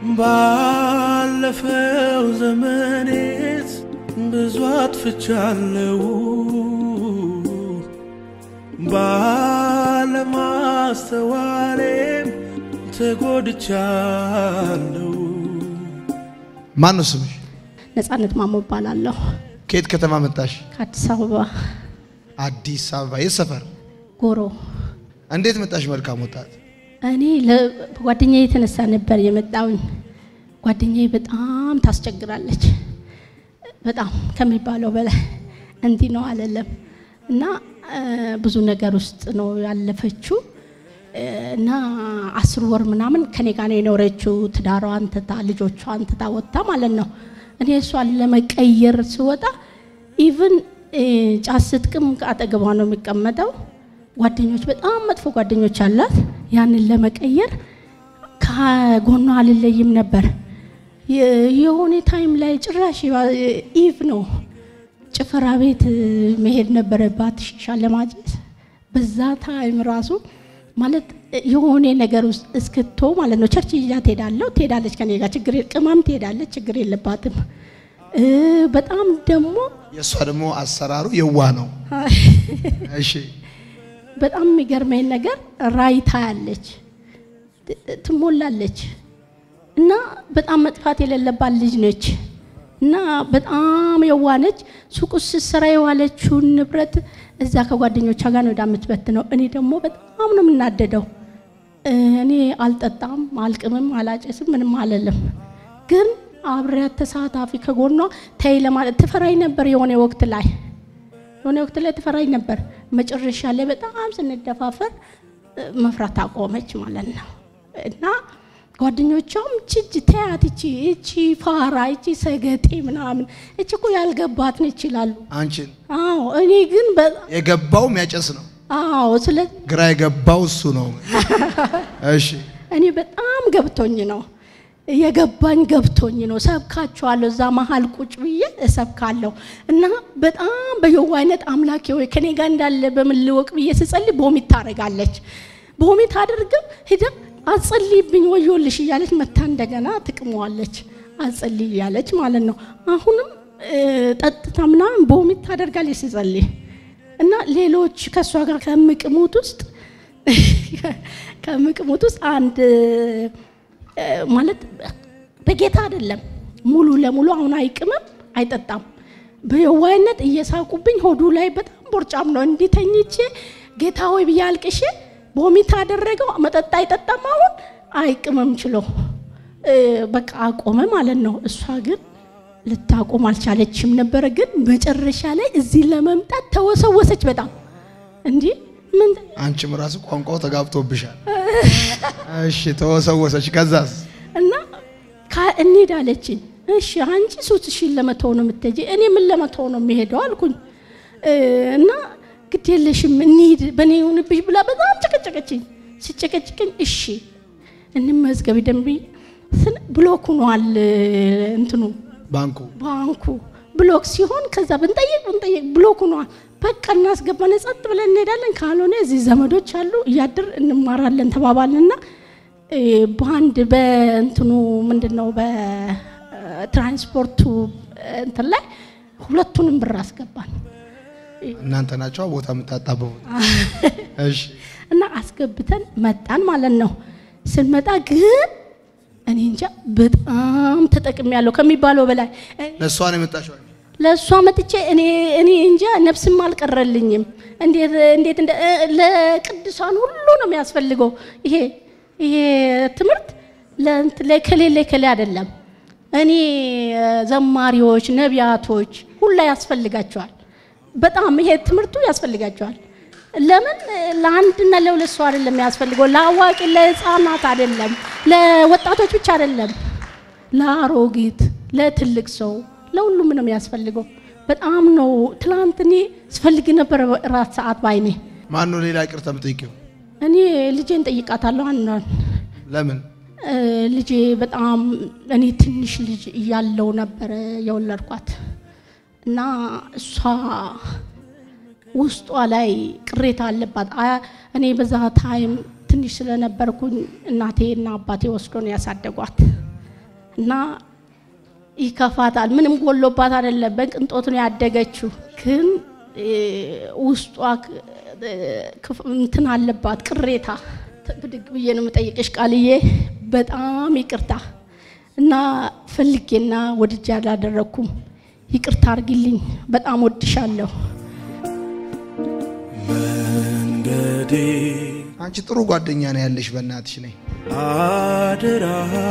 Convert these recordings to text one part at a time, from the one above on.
ባለፈው ዘመኔት ብዙ አጥፍቻለሁ ባለማስተዋሌም ተጎድቻለሁ ማን ነው ስምሽ? ነፃነት ማሞ እባላለሁ። ከየት ከተማ መጣሽ? ከአዲስ አበባ። አዲስ አበባ የሰፈር ጎሮ። እንዴት መጣሽ? መልካም ወጣት። እኔ ለጓደኛዬ የተነሳ ነበር የመጣውኝ። ጓደኛዬ በጣም ታስቸግራለች በጣም ከሚባለው በላይ እንዲህ ነው አይደለም እና ብዙ ነገር ውስጥ ነው ያለፈችው እና 10 ወር ምናምን ከኔ ጋር ነው የኖረችው ትዳሯን ትታ ልጆቿን ትታ ወጣ ማለት ነው። እኔ እሷን ለመቀየር ስወጣ ኢቭን ጫስትቅም አጠገቧ ነው የሚቀመጠው ጓደኞች በጣም መጥፎ ጓደኞች አላት ያንን ለመቀየር ከጎኗ አልለይም ነበር የሆነ ታይም ላይ ጭራሽ ኢቭ ነው ጭፈራ ቤት መሄድ ነበረባት ሻለማጭስ በዛ ታይም ራሱ ማለት የሆነ ነገር ውስጥ እስክቶ ማለት ነው ቸርች ይያ ትሄዳለች ከኔ ጋር ችግር ቅማም ትሄዳለች ችግር የለባትም በጣም ደሞ የሷ ደሞ አሰራሩ የዋ ነው እሺ በጣም የሚገርመኝ ነገር ራይታ ያለች ትሞላለች እና በጣም መጥፋት የሌለባት ልጅ ነች እና በጣም የዋነች ሱቁስ ስራ የዋለችው ንብረት እዛ ከጓደኞቿ ጋር ነው ዳምትበት ነው እኔ ደግሞ በጣም ነው የምናደደው እኔ አልጠጣም አልቅምም አላጨስም ምንም አለለም ግን አብሬያት ተሳታፊ ከጎኗ ተይ ለማለት ተፈራይ ነበር የሆነ ወቅት ላይ ተፈራይ ነበር መጨረሻ ላይ በጣም ስንደፋፈር መፍራት አቆመች ማለት ነው እና ጓደኞቿም ችጅ ተያትቺ እቺ ፋራ እቺ ሰገጤ ምናምን እቺ እኮ ያልገባት ነው ይችላሉ አንቺን አዎ እኔ ግን የገባው የሚያጨስ ነው አዎ ስለ ግራ የገባው እሱ ነው እሺ እኔ በጣም ገብቶኝ ነው የገባኝ ገብቶኝ ነው ሰብካቸዋለሁ እዛ መሃል ቁጭ ብዬ እሰብካለሁ እና በጣም በየዋይነት አምላኬ ወይ ከኔ ጋር እንዳለ በመልወቅ ብዬ ስጸልይ ቦሚት ታረጋለች ቦሚት አድርገም ሄደ አጸልይብኝ ወዮልሽ ይያለች መታ እንደገና ትቅመዋለች አጸልይ ያለች ማለት ነው አሁንም ጠጥታምና ቦሚት ታደርጋለች ሲጸልይ እና ሌሎች ከሷ ጋር ከምቅሙት ውስጥ አንድ ማለት በጌታ አይደለም ሙሉ ለሙሉ አሁን አይቅምም አይጠጣም በየዋይነት እየሳቁብኝ ሆዱ ላይ በጣም ቦርጫም ነው እንዲተኝቼ ጌታ ሆይ ብያልቅሽ ቦሚት አደረገው መጠጣ አይጠጣም አሁን አይቅምም ችሎ በቃ አቆመ ማለት ነው እሷ ግን ልታቆም አልቻለችም ነበር ግን መጨረሻ ላይ እዚህ ለመምጣት ተወሰወሰች በጣም እንዴ ምን አንቺም ራስ ቋንቋው ተጋብቶብሻል እሺ ተወሰወሰች ከዛስ እና እንሄዳለች እሺ አንቺ ሱትሽን ለመተው ነው የምትጂ እኔ ምን ለመተው ነው የሚሄደው አልኩኝ እና ግዴለሽም እንሂድ በኔ ሆነብሽ ብላ በጣም ጨቀጨቀችኝ ሲጨቀጭቅኝ እሺ እንመዝገብ ደንቢ ብሎክ ሆኗል እንትኑ ባንኩ ብሎክ ሲሆን ከዛ ብንጠይቅ ብሎክ ሆኗል በቃ እናስገባን ጸጥ ብለን እንሄዳለን ካልሆነ እዚህ ዘመዶች አሉ ያድር እንማራለን ተባባልና ባንድ በእንትኑ ምንድነው በትራንስፖርቱ እንትን ላይ ሁለቱንም ብር አስገባን እናንተ ናቸው ቦታ መጣጣበው እሺ እና አስገብተን መጣን ማለት ነው ስንመጣ ግን እኔ እንጃ በጣም ተጠቅሜያለሁ ከሚባለው በላይ ለሷ ነው የመጣሽው ለሷ መጥቼ እኔ እንጃ ነፍስም አልቀረልኝም እንዴት ለቅዱሳን ሁሉ ነው የሚያስፈልገው ይሄ ትምርት ለከሌ አይደለም እኔ ዘማሪዎች ነቢያቶች ሁሉ ያስፈልጋቸዋል በጣም ይሄ ትምርቱ ያስፈልጋቸዋል ለምን ለአንድና ለሁለት ሰው አይደለም የሚያስፈልገው ለአዋቂ ለህፃናት አይደለም ለወጣቶች ብቻ አይደለም ለአሮጊት ለትልቅ ሰው ለሁሉም ነው የሚያስፈልገው በጣም ነው ትላንትኔ ስፈልግ ነበር ራት ሰዓት ባይኔ ማን ነው ሌላ ይቅርታ የምትጠይቂው እኔ ልጄን ጠይቃታለሁ አንናን ለምን ልጄ በጣም እኔ ትንሽ ልጅ እያለው ነበር የወለድኳት እና እሷ ውስጧ ላይ ቅሬታ አለባት እኔ በዛ ታይም ትንሽ ስለነበርኩኝ እናቴና አባቴ ወስዶ ነው ያሳደጓት እና ይከፋታል። ምንም ጎሎባት አይደለም በቅንጦት ነው ያደገችው ግን ውስጧ እንትን አለባት ቅሬታ ብድግ ብዬ ነው መጠየቅሽ ቃልዬ በጣም ይቅርታ እና ፈልጌና ወድጄ አላደረኩም ይቅርታ አርግልኝ በጣም ወድሻለሁ መንገዴ አንቺ ጥሩ ጓደኛ ነው ያለሽ በእናትሽ ነይ አደራ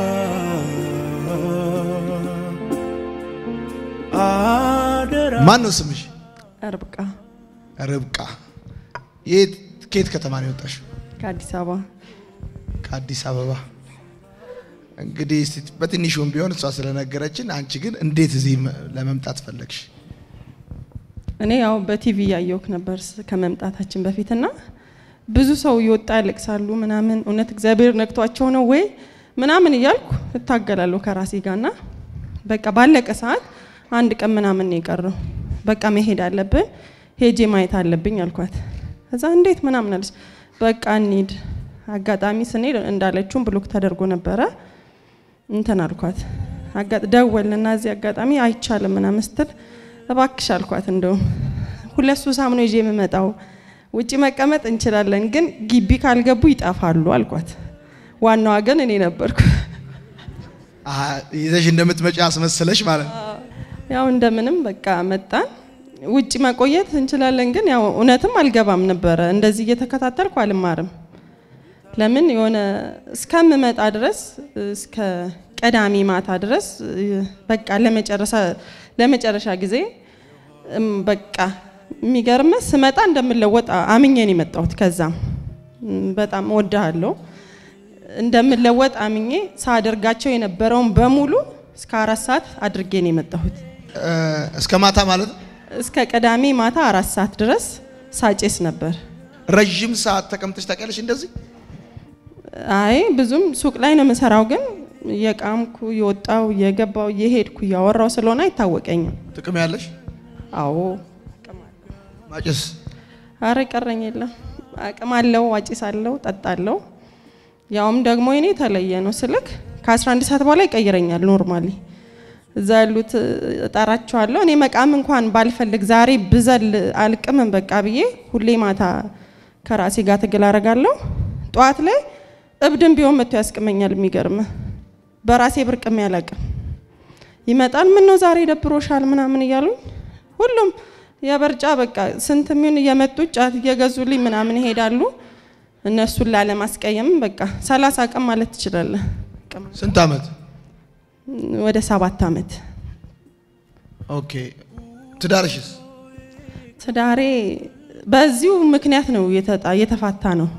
ማን ነው ስምሽ ርብቃ ከየት ከተማ ነው የወጣሽው ከአዲስ አበባ እንግዲህ በትንሹም ቢሆን እሷ ስለነገረችን አንቺ ግን እንዴት እዚህ ለመምጣት ፈለግሽ እኔ ያው በቲቪ ያየውክ ነበር ከመምጣታችን በፊትና ብዙ ሰው ይወጣ ያለቅሳሉ ምናምን እውነት እግዚአብሔር ነክቷቸው ነው ወይ ምናምን ይያልኩ እታገላለሁ ከራሴ ጋርና በቃ ባለቀ ሰዓት አንድ ቀን ምናምን ይቀርው በቃ መሄድ አለብን ሄጄ ማየት አለብኝ አልኳት ከዛ እንዴት ምናምን አለች በቃ እንሂድ አጋጣሚ ስንሄድ እንዳለችው ብሎክ ተደርጎ ነበር እንተን አልኳት ደወልና እዚህ አጋጣሚ አይቻለም ምናምን ስትል እባክሽ አልኳት እንደው ሁለት ሱሳም ነው ይዤ የምመጣው ውጪ መቀመጥ እንችላለን ግን ግቢ ካልገቡ ይጣፋሉ አልኳት ዋናው ግን እኔ ነበርኩ ይዘሽ እንደምትመጪ አስመስለሽ ማለት ያው እንደምንም በቃ መጣን ውጪ መቆየት እንችላለን ግን ያው እውነትም አልገባም ነበር እንደዚህ እየተከታተልኩ አልማርም ለምን የሆነ እስከምመጣ ድረስ እስከ ቀዳሚ ማታ ድረስ በቃ ለመጨረሻ ጊዜ በቃ የሚገርም ስመጣ እንደምለወጥ አምኜን የመጣሁት ከዛም በጣም ወደሃለሁ እንደምለወጥ አምኜ ሳደርጋቸው የነበረውን በሙሉ እስከ 4 ሰዓት አድርጌን የመጣሁት እስከ ማታ ማለት እስከ ቀዳሚ ማታ 4 ሰዓት ድረስ ሳጨስ ነበር ረጅም ሰዓት ተቀምጠሽ ታቀለሽ እንደዚህ አይ ብዙም ሱቅ ላይ ነው መሰራው ግን የቃምኩ የወጣው የገባው የሄድኩ ያወራው ስለሆነ አይታወቀኝም ጥቅም ያለሽ አዎ ማጨስ አረ ቀረኝ የለም አቅም አለው አጭሳለሁ ጠጣለሁ ያውም ደግሞ እኔ ተለየ ነው ስልክ ከ11 ሰዓት በኋላ ይቀየረኛል ኖርማሊ እዛ ያሉት ጣራቸዋለሁ እኔ መቃም እንኳን ባልፈልግ ዛሬ ብዘል አልቅምም በቃ ብዬ ሁሌ ማታ ከራሴ ጋር ተገላረጋለሁ ጧት ላይ እብድም ቢሆን መጥቶ ያስቀመኛል የሚገርም በራሴ ብርቅም ያላቀም ይመጣል ምን ነው ዛሬ ደብሮሻል ምናምን ይያሉ ሁሉም ያበርጫ በቃ ስንት ምን እየመጡ ጫት እየገዙልኝ ምናምን ይሄዳሉ እነሱን ላለማስቀየም በቃ 30 ቀን ማለት ይችላል ስንት አመት ወደ 7 አመት ኦኬ ትዳርሽስ ትዳሬ በዚሁ ምክንያት ነው የተፋታ ነው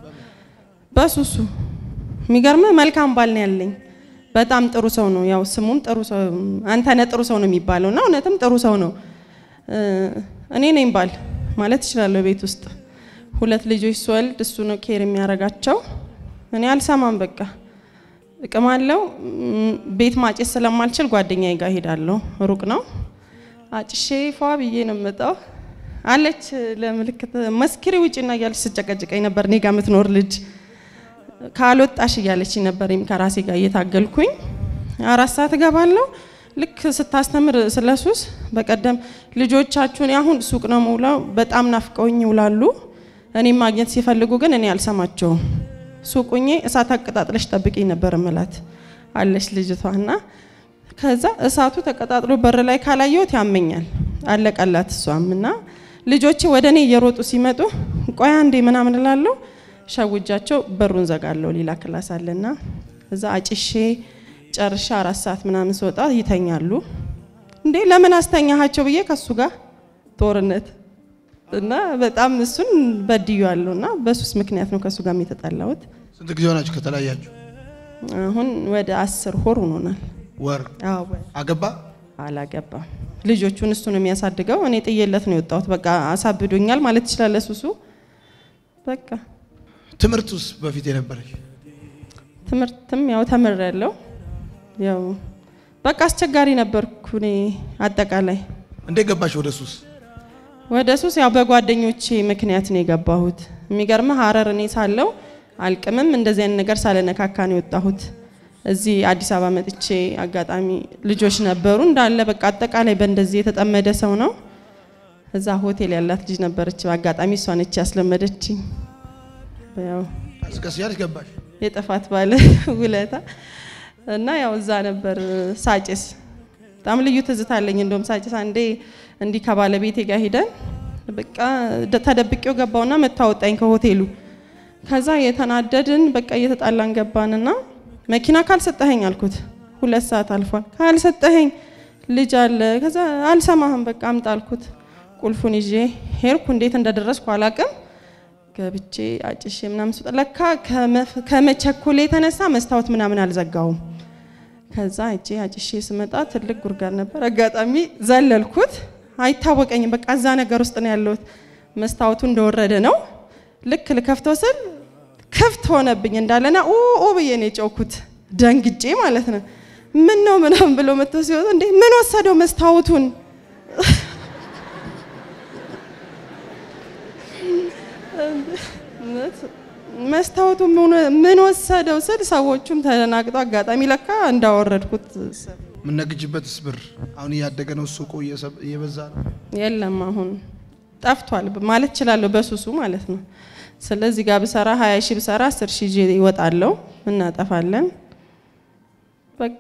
በሱሱ የሚገርም መልካም ባል ነው ያለኝ በጣም ጥሩ ሰው ነው ያው ስሙም ጥሩ ሰው አንተ ነህ ጥሩ ሰው ነው የሚባለውና እውነትም ጥሩ ሰው ነው እኔ ነኝ ባል ማለት ይችላል ቤት ውስጥ 2 ልጆች ስወልድ እሱ ነው ኬር የሚያረጋቸው እኔ አልሰማም በቃ እቀማለሁ ቤት ማጨስ ስለማልችል ጓደኛዬ ጋር ሄዳለሁ ሩቅ ነው አጭሼ ፏ ብዬ ነው መጣው አለች ለምልክት መስክሪ ውጪና ያልሽ ስጨቀጨቀኝ ነበር እኔ ጋር ምትኖር ልጅ ካልወጣሽ ያለች ነበርም ከራሴ ጋር እየታገልኩኝ 4 ሰዓት ገባለሁ ልክ ስታስተምር ስለሱስ በቀደም ልጆቻችሁን ያሁን ሱቅ ነው ሙላው በጣም ናፍቀውኝ ይውላሉ እኔ ማግኘት ሲፈልጉ ግን እኔ አልሰማቸውም ሱቁኝ እሳት አቀጣጥለሽ ጠብቂኝ ነበር መላት አለሽ ልጅቷና ከዛ እሳቱ ተቀጣጥሎ በር ላይ ካላየሁት ያመኛል አለቀላት እሷምና ልጆቼ ወደኔ እየሮጡ ሲመጡ ቆይ አንዴ ምናምን እላለሁ ሻውጃቸው በሩን ዘጋለሁ ሌላ ክላስ አለና እዛ አጭሼ ጨርሻ 4 ሰዓት ምናምን ስወጣ ይተኛሉ እንዴ ለምን አስተኛሃቸው ብዬ ከሱ ጋር ጦርነት እና በጣም እሱን በድዩአለሁና በሱስ ምክንያት ነው ከሱ ጋር የተጣላሁት ስንት ጊዜ ሆናችሁ ከተለያያችሁ አሁን ወደ 10 ወር ሆኖናል ወር አዎ አገባ አላገባ ልጆቹን እሱ ነው የሚያሳድገው እኔ ጥየለት ነው የወጣሁት በቃ አሳብዶኛል ማለት ይችላል እሱሱ በቃ ትምርቱስ በፊት የነበረሽ ትምርትም ያው ተመረለው ያው በቃ አስቸጋሪ ነበርኩ እኔ አጠቃላይ እንዴ ገባሽ ወደ ሱስ ያው በጓደኞቼ ምክንያት ነው የገባሁት የሚገርም ሐረር እኔ ሳለው አልቅምም እንደዚህ አይነት ነገር ሳለነካካ ነው የወጣሁት እዚህ አዲስ አበባ መጥቼ አጋጣሚ ልጆች ነበሩ እንዳለ በቃ አጠቃላይ በእንደዚህ የተጠመደ ሰው ነው እዛ ሆቴል ያላት ልጅ ነበረች አጋጣሚ እሷ ነች ያስለመደችኝ ያው አስከሲያል ገባሽ የጠፋት ባለ ውለታ እና ያው እዛ ነበር ሳጭስ በጣም ልዩ ትዝታለኝ እንደውም ሳጭስ አንዴ እንዲ ከባለቤቴ ጋር ሄደን በቃ ተደብቄው ገባውና መታወጣኝ ከሆቴሉ ከዛ የተናደድን በቃ እየተጣላን ገባንና መኪና ካልሰጠኸኝ አልኩት 2 ሰዓት አልፏል ካልሰጠኸኝ ልጅ አለ ከዛ አልሰማህም በቃ አምጣልኩት ቁልፉን ይዤ ሄርኩ እንዴት እንደደረስኩ አላቀም ገብቼ አጭሼ ምናምን ለካ ከመቸኮሌ የተነሳ መስታወት ምናምን አልዘጋውም ከዛ እጄ አጭሼ ስመጣ ትልቅ ጉርጋር ነበር አጋጣሚ ዘለልኩት አይታወቀኝም በቃ እዛ ነገር ውስጥ ነው ያለሁት መስታወቱ እንደወረደ ነው ልክ ልከፍተው ስል ከፍት ሆነብኝ እንዳለና ኦ በየኔ ጮኩት ደንግጬ ማለት ነው ምን ነው ምናምን ብሎ መጥቶ ሲወጣ እንዴ ምን ወሰደው መስታወቱን መስታወቱ ምን ወሰደው ስል ሰዎቹም ተናግጠው አጋጣሚ ለካ እንዳወረድኩት ምን ነግጅበትስ ብር አሁን ያደገ ነው ሱቁ እየበዛ ነው የለም አሁን ጠፍቷል ማለት ይችላል በሱሱ ማለት ነው ስለዚህ ጋር በሰራ 20 ሺህ በሰራ 10 ሺህ ይወጣለው እናጠፋለን በቃ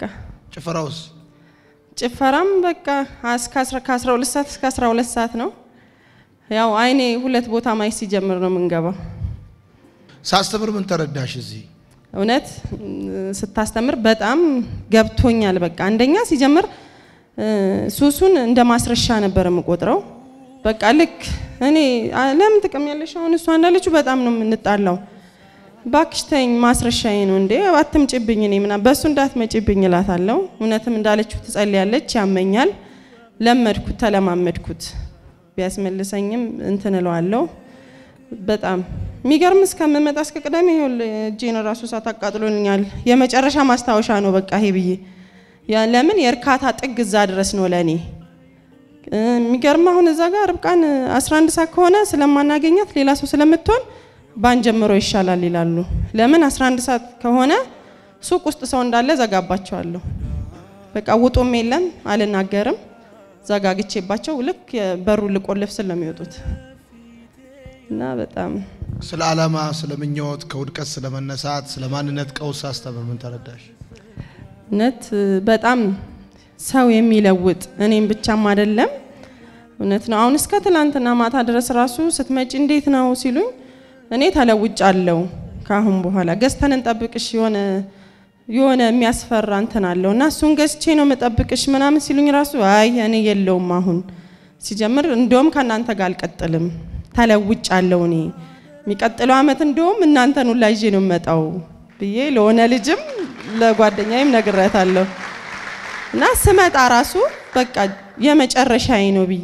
ጭፈራም በቃ እስከ 12 ሰዓት እስከ 12 ሰዓት ነው ያው አይኔ ሁለት ቦታ ማይ ሲጀምር ነው መንገባው ሳስተምር ምን ተረዳሽ እዚህ እውነት ስታስተምር በጣም ገብቶኛል በቃ አንደኛ ሲጀምር ሱሱን እንደማስረሻ ነበር የምቆጥረው በቃ ልክ እኔ ለምን ጥቅም ያለሽ አሁን እሷ እንዳለችው በጣም ነው የምንጣላው ባክሽተኝ ማስረሻዬ ነው እንዴ አትምጪብኝ እኔ ምና በሱ እንዳትመጪብኝ እላታለሁ እውነትም እንዳለችው ትጸልያለች ያመኛል ለመድኩት ተለማመድኩት ቢያስመልሰኝም እንትን እለዋለሁ በጣም ሚገርም እስከመመጣ እስከ ቀዳሚ ይሁን ጄን ራሱ ሳታቃጥሎኛል የመጨረሻ ማስታወሻ ነው በቃ ይሄ ብዬ ያ ለምን የርካታ ጥግ እዛ ድረስ ነው ለኔ ሚገርም አሁን እዛ ጋር ርብቃን 11 ሰዓት ከሆነ ስለማናገኛት ሌላ ሰው ስለምትሆን ባንጀምሮ ይሻላል ይላሉ ለምን 11 ሰዓት ከሆነ ሱቅ ውስጥ ሰው እንዳለ ዘጋባቸዋለሁ በቃ ውጡም የለም አልናገርም ዘጋግቼባቸው ልክ በሩ ልቆልፍ ስለሚወጡት እና በጣም ስለ ዓላማ ስለምኞት ከውድቀት ስለመነሳት ስለማንነት ቀውስ አስተምር ምን ተረዳሽ ነት በጣም ሰው የሚለውጥ እኔም ብቻም አይደለም እውነት ነው አሁን እስከ ትላንትና ማታ ድረስ ራሱ ስትመጪ እንዴት ነው ሲሉኝ እኔ ተለውጫለሁ ካሁን በኋላ ገዝተን እንጠብቅሽ የሆነ የሚያስፈራ እንትን አለውና እሱን ገዝቼ ነው መጠብቅሽ ምናምን ሲሉኝ ራሱ አይ እኔ የለውም አሁን ሲጀምር እንደውም ከናንተ ጋር አልቀጥልም ተለውጫለሁ እኔ የሚቀጥለው አመት እንደውም እናንተን ሁላ ይዤ ነው መጣው ብዬ ለሆነ ልጅም ለጓደኛዬም ነግሬታለሁ እና ስመጣ ራሱ በቃ የመጨረሻዬ ነው ብዬ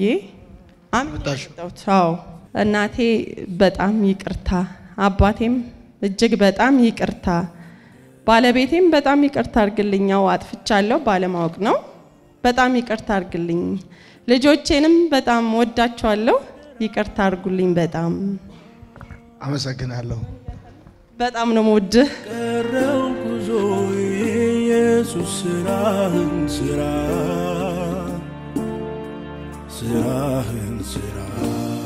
አምጣው እናቴ በጣም ይቅርታ አባቴም እጅግ በጣም ይቅርታ ባለቤቴም በጣም ይቅርታ አርግልኛው አጥፍቻለሁ ባለማወቅ ነው በጣም ይቅርታ አርግልኝ ልጆቼንም በጣም ወዳቸዋለሁ ይቅርታ አርጉልኝ በጣም አመሰግናለሁ በጣም ነው ወድ ቀረው ጉዞ ኢየሱስ ስራህን ስራ